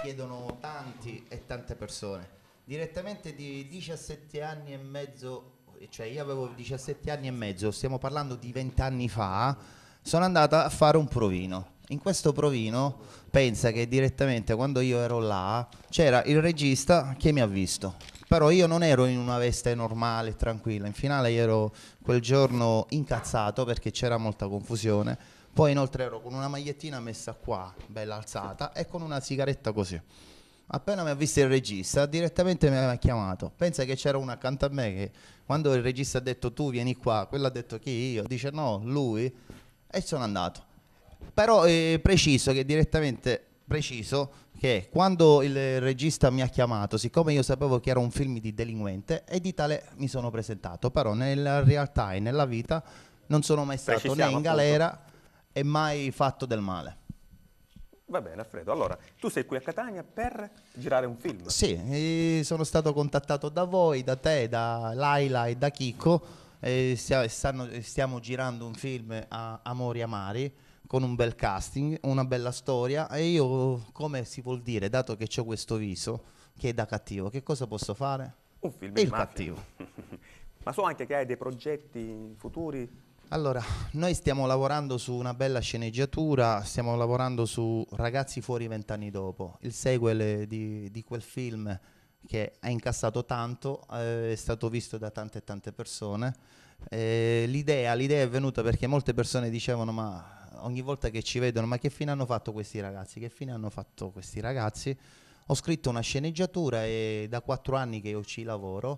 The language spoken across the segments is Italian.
chiedono tanti e tante persone. Direttamente di 17 anni e mezzo, cioè io avevo 17 anni e mezzo, stiamo parlando di 20 anni fa, sono andata a fare un provino. In questo provino, pensa che direttamente quando io ero là, c'era il regista che mi ha visto. Però io non ero in una veste normale, tranquilla. In finale io ero quel giorno incazzato perché c'era molta confusione. Poi inoltre ero con una magliettina messa qua, bella alzata, e con una sigaretta così. Appena mi ha visto il regista, direttamente mi aveva chiamato. Pensa che c'era una accanto a me che quando il regista ha detto tu vieni qua, quello ha detto chi io? Dice no, lui. E sono andato. Però è preciso che quando il regista mi ha chiamato, siccome io sapevo che era un film di delinquente, e di tale mi sono presentato. Però nella realtà e nella vita non sono mai stato né in galera e mai fatto del male. Va bene, Alfredo. Allora, tu sei qui a Catania per girare un film? Sì, sono stato contattato da voi, da te, da Laila e da Chicco. Stiamo girando un film a Amori Amari con un bel casting, una bella storia. E io, come si vuol dire, dato che ho questo viso che è da cattivo, che cosa posso fare? Un film Il di mafia. cattivo. Ma so anche che hai dei progetti futuri. Allora, noi stiamo lavorando su una bella sceneggiatura, stiamo lavorando su Ragazzi fuori 20 anni dopo, il sequel di quel film che ha incassato tanto, è stato visto da tante e tante persone. L'idea è venuta perché molte persone dicevano ma ogni volta che ci vedono ma che fine hanno fatto questi ragazzi, che fine hanno fatto questi ragazzi? Ho scritto una sceneggiatura e da 4 anni che io ci lavoro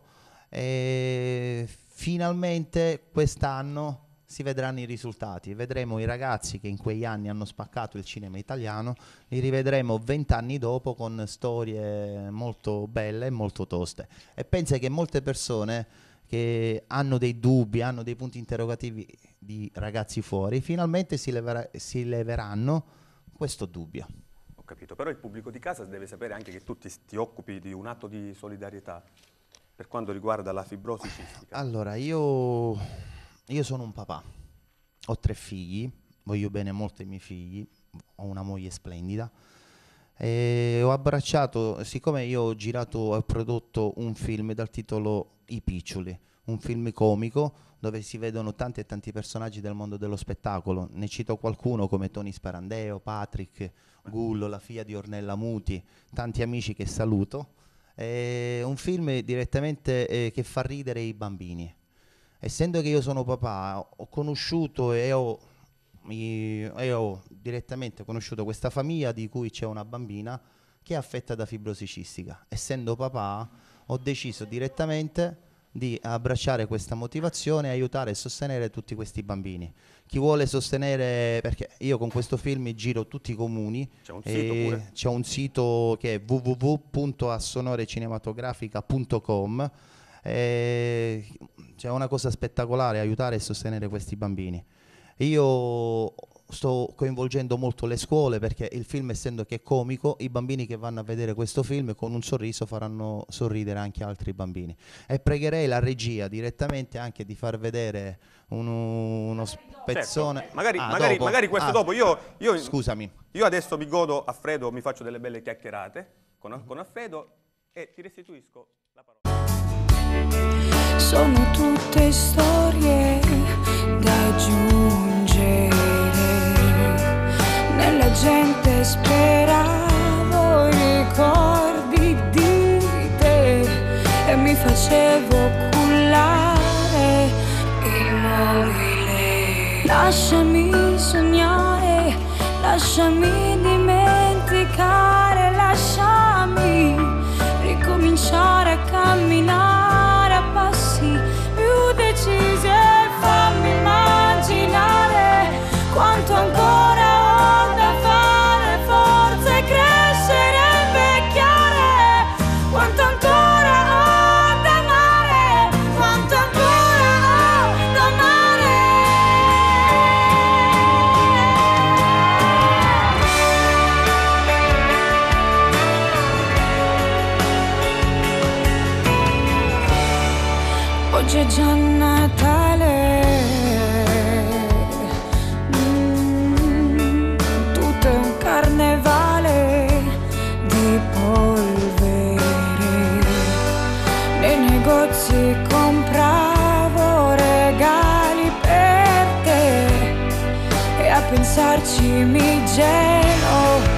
e finalmente quest'anno si vedranno i risultati, vedremo i ragazzi che in quegli anni hanno spaccato il cinema italiano, li rivedremo 20 anni dopo con storie molto belle e molto toste. E pensa che molte persone che hanno dei dubbi, hanno dei punti interrogativi di Ragazzi fuori, finalmente si leveranno questo dubbio. Ho capito, però il pubblico di casa deve sapere anche che tu ti occupi di un atto di solidarietà per quanto riguarda la fibrosi cistica. Allora, io sono un papà, ho 3 figli, voglio bene molto ai miei figli, ho una moglie splendida e ho abbracciato, siccome io ho girato e prodotto un film dal titolo I Piccioli, un film comico dove si vedono tanti e tanti personaggi del mondo dello spettacolo, ne cito qualcuno come Tony Sparandeo, Patrick, Gullo, la figlia di Ornella Muti, tanti amici che saluto, un film direttamente che fa ridere i bambini. Essendo che io sono papà, ho conosciuto e ho direttamente conosciuto questa famiglia di cui c'è una bambina che è affetta da fibrosi cistica. Essendo papà, ho deciso direttamente di abbracciare questa motivazione e aiutare e sostenere tutti questi bambini. Chi vuole sostenere, perché io con questo film giro tutti i comuni, c'è un sito pure? C'è un sito che è www.assonorecinемatografica.com. C'è una cosa spettacolare, aiutare e sostenere questi bambini. Io sto coinvolgendo molto le scuole perché il film, essendo che è comico, i bambini che vanno a vedere questo film con un sorriso faranno sorridere anche altri bambini. E pregherei la regia direttamente anche di far vedere uno spezzone. Certo. Magari questo dopo. Scusami. Io adesso mi godo Alfredo, mi faccio delle belle chiacchierate con Alfredo e ti restituisco la parola. Sono tutte storie da aggiungere, nella gente speravo i ricordi di te e mi facevo cullare immobile. Lasciami sognare, lasciami dimenticare, lasciami ricominciare a camminare a passi più decisi e fammi immaginare quanto ancora ho da fare, forse crescere e invecchiare, quanto ancora ho da amare, quanto ancora ho da amare. pensarci mi gelo.